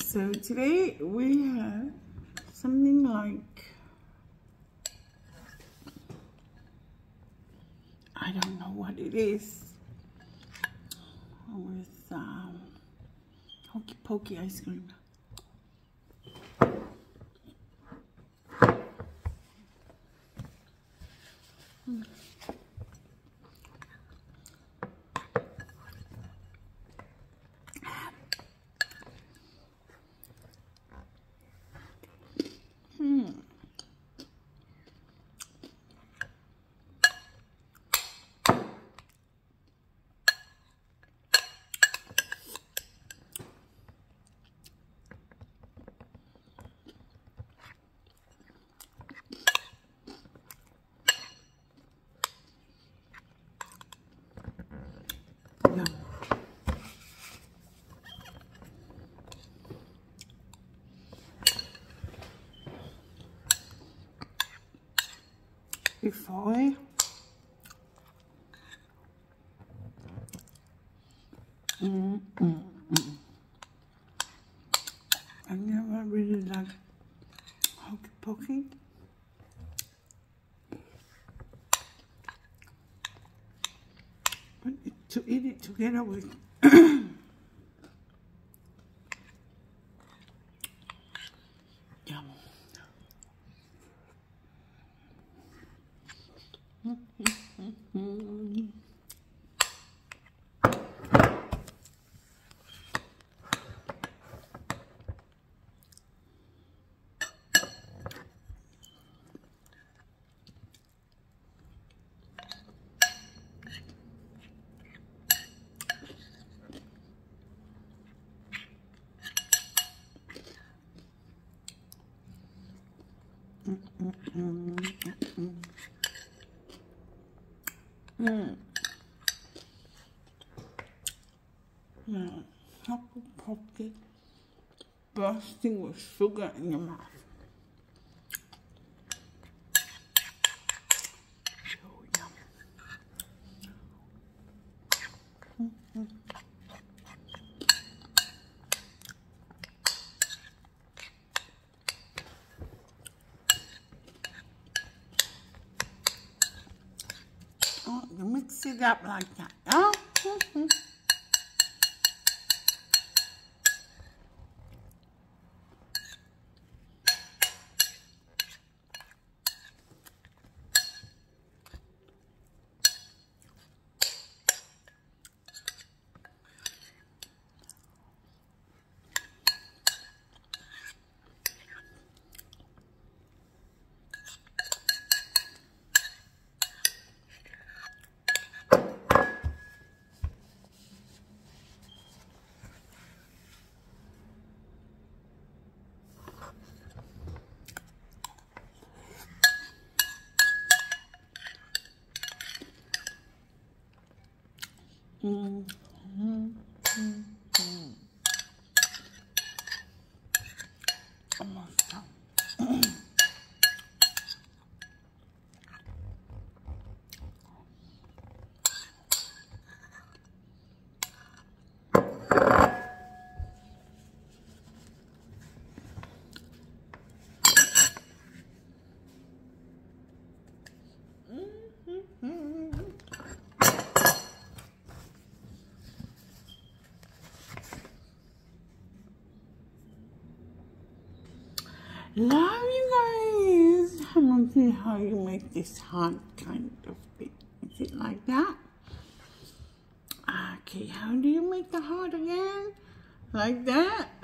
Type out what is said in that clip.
So today we have something like, I don't know what it is, with pokey ice cream. Yum. Before I never really liked pokey. But to eat it together with yum. Now, apple pokey bursting with sugar in your mouth. So yum. Oh, you mix it up like that. Oh. Almost done. Love you guys. I'm gonna see how you make this heart kind of thing. Is it like that? Okay, how do you make the heart again? Like that?